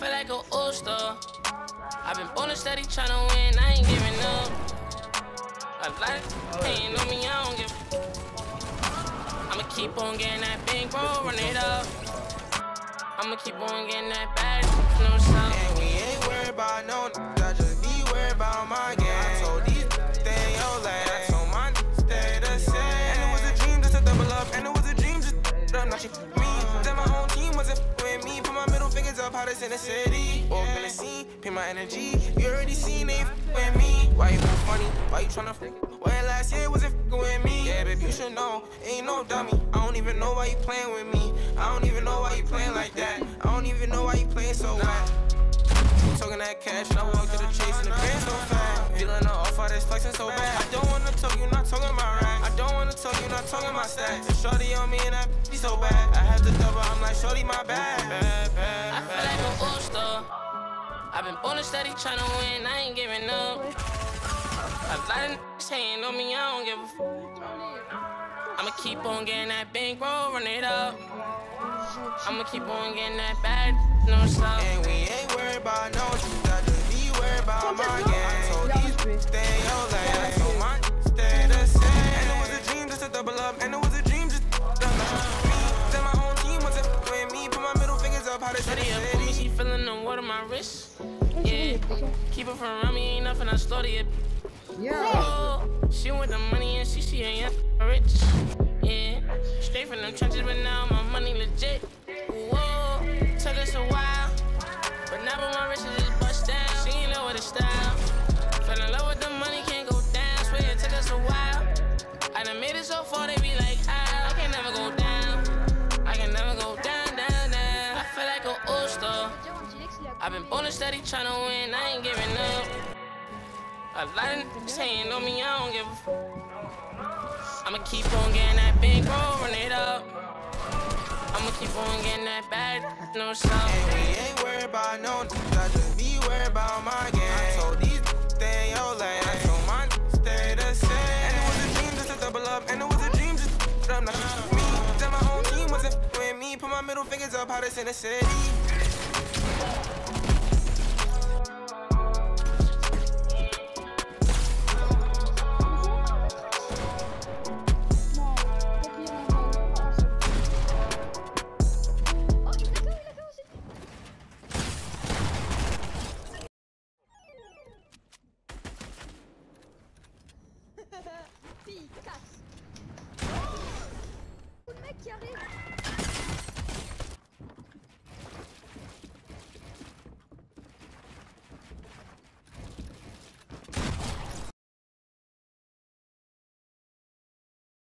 feel like a all-star. I've been ballin' steady tryna win, I ain't giving up. A lot of ain't on me, I don't give. I'ma keep on getting that big bro, run it up. I'ma keep on getting that bag, no stop. And we ain't worried about no I just be worried about my game. I told these stay your lane. I told my stay the same. And it was a dream just to double up. And it was a dream just to up. Now she me. Then my whole team wasn't with me. Put my middle fingers up, hottest in the city. Walk in the scene, pay my energy. You already seen they with me. Why you so funny? Why you tryna when last year wasn't with me? Yeah, baby, you should know. Ain't no dummy. I don't even know why you playing with me. I don't even know why you playing like that. I don't even know why you playing so bad. Talking that cash, and I walk to the chase and the band so fast. Feeling off all this flexing so bad. I don't wanna talk, you not talking my racks. I don't wanna talk, you not talking my stacks. And shorty on me and that be so bad. I have to double, I'm like, shorty, my bad. I feel like an all-star. I've been ballin' steady tryna win, I ain't giving up. A lot of niggas hating on me, I don't give a fuck. I'ma keep on getting that big bro, run it up. I'ma keep on getting that bad, no stop. And we ain't worried about no I just be worried about my game. I told these stay your lane. I told my stay the same. And it was a dream just to double up. And it was a dream just to double up. Me, then my whole team wasn't with me. Put my middle fingers up, how to Shorty up for me, she feeling the water my wrist. Yeah, keep it from around me, ain't nothing, I slaughter it. Oh, she want the money and she ain't rich. Yeah, straight from them trenches, but now my money legit. Whoa, took us a while, but now my riches just bust down. She ain't love with the style. Fell in love with the money, can't go down. Swear it took us a while. I done made it so far, they be like, I can never go down. I can never go down, down, down. I feel like an all-star. I've been ballin' steady tryna win, I ain't giving up. A lot of niggas hating on me, I don't give a fuck. I'ma keep on getting that big bro, run it up. I'ma keep on getting that bag, no stop. And we ain't worried about no I just be worried about my game. I told these stay in your lane. I told mine stay the same. And it was a dream just to double up. And it was a dream just to up. Now she me. Then my whole team wasn't with me. Put my middle fingers up, hottest in the city. Fille, casse. Oh, le mec qui arrive.